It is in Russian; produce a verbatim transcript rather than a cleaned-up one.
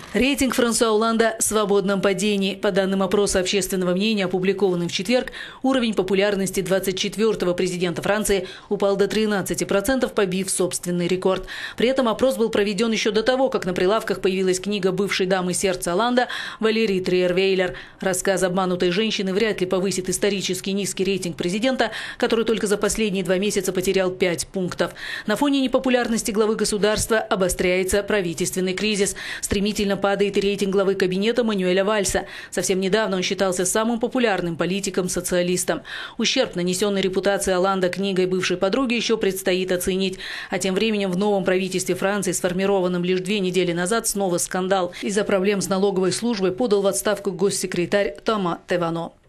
Рейтинг Франсуа Олланда в свободном падении. По данным опроса общественного мнения, опубликованным в четверг, уровень популярности двадцать четвёртого президента Франции упал до тринадцати процентов, побив собственный рекорд. При этом опрос был проведен еще до того, как на прилавках появилась книга бывшей дамы сердца Олланда Валерии Триер-Вейлер. Рассказ обманутой женщины вряд ли повысит исторически низкий рейтинг президента, который только за последние два месяца потерял пять пунктов. На фоне непопулярности главы государства обостряется правительственный кризис. Стремительно падает и рейтинг главы кабинета Мануэля Вальса. Совсем недавно он считался самым популярным политиком-социалистом. Ущерб, нанесенный репутации Олланда книгой бывшей подруги, еще предстоит оценить. А тем временем в новом правительстве Франции, сформированном лишь две недели назад, снова скандал. Из-за проблем с налоговой службой подал в отставку госсекретарь Тома Тевано.